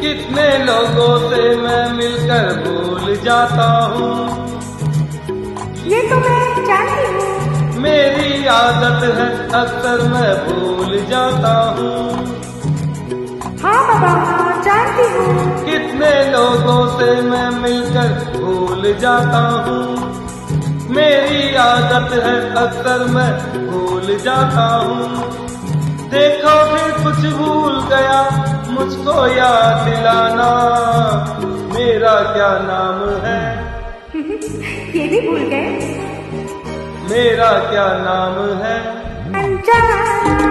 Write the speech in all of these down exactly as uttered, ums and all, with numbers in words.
कितने लोगों से मैं मिलकर भूल जाता हूँ, ये तो मैं जानती हूँ। मेरी आदत है अक्सर मैं भूल जाता हूँ। हाँ बाबा जानती हूँ। कितने लोगों से मैं मिलकर भूल जाता हूँ, मेरी आदत है अक्सर मैं भूल जाता हूँ। देखो फिर कुछ भूल गया मुझको याद दिलाना, मेरा क्या नाम है? ये भी भूल गए? मेरा क्या नाम है? अनजाना।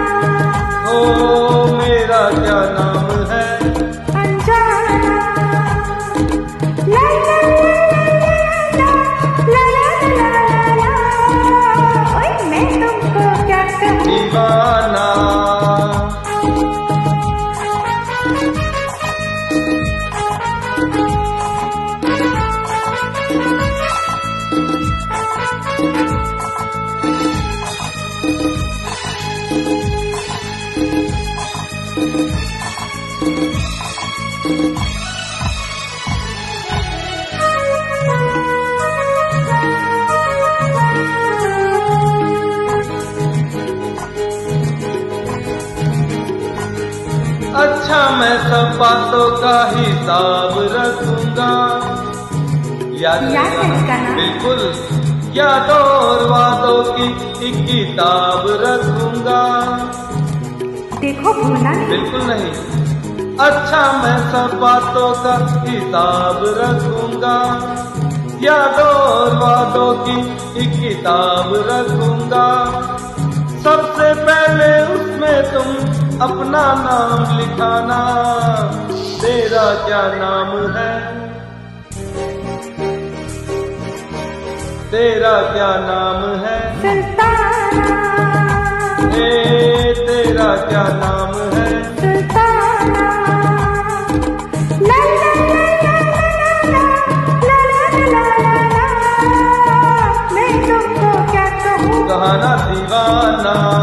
ओ मेरा क्या नाम है? अनजाना। ला ला ला ला ला ला ला। ओए मैं तुमको क्या कहूँ? दीवाना। अच्छा मैं सब बातों का हिसाब रखूंगा, याद रखना बिल्कुल, यादों और वादों की एक किताब रखूंगा। देखो भूलना नहीं। बिल्कुल नहीं। अच्छा मैं सब बातों का हिसाब रखूंगा, यादों और वादों की एक किताब रखूंगा। सबसे पहले उसमें तुम अपना नाम लिखाना, तेरा क्या नाम है? तेरा क्या नाम है? सुल्ताना। ए तेरा क्या नाम है? सुल्ताना। ला ला ला ला ला ला ला ला ला। मैं तुमको क्या कहूँ? कहाना दीवाना।